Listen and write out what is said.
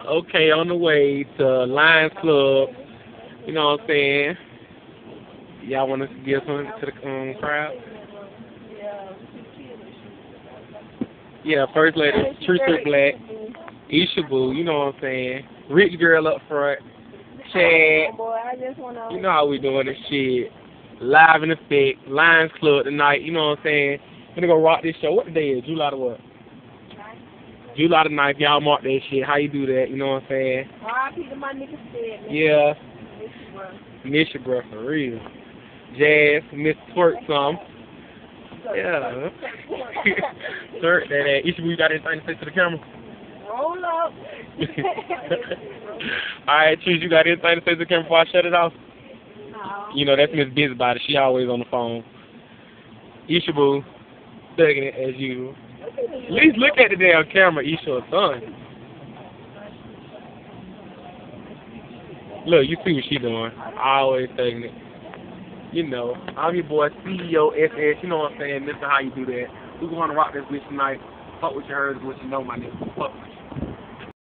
Okay, on the way to Lions Club. You know what I'm saying? Y'all want to give something to the crowd? Yeah, First Lady, Trisha Black, Isha Boo, you know what I'm saying? Rich Girl up front, Chad, you know how we doing this shit. Live in effect, Lions Club tonight, you know what I'm saying? Gonna go rock this show. What the day is? July the what? July the 9th, y'all mark that shit. How you do that, you know what I'm saying? R.I.P. to my nigga said, Yeah, Miss you, bro. miss you, bro, for real. Jazz, Miss Twerk some. Yeah. Twerk that ass. Isha Boo, you got anything to say to the camera? Roll up. Alright, Cheese, you got anything to say to the camera before I shut it off? No. You know, that's Miss Busybody. She always on the phone. Isha Boo, thugging it as usual. At least look at the damn camera, Isha or son. Look, you see what she doing. Always thugging it. You know, I'm your boy, CEO SS. You know what I'm saying? This is how you do that. We gonna rock this bitch tonight. Fuck what you heard, what you know, my nigga. Fuck with you.